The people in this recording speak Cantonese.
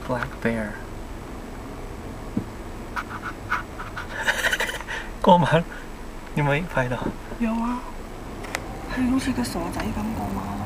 Black bear 過馬，有冇拍到？ 有啊，係好似個傻仔咁過馬路。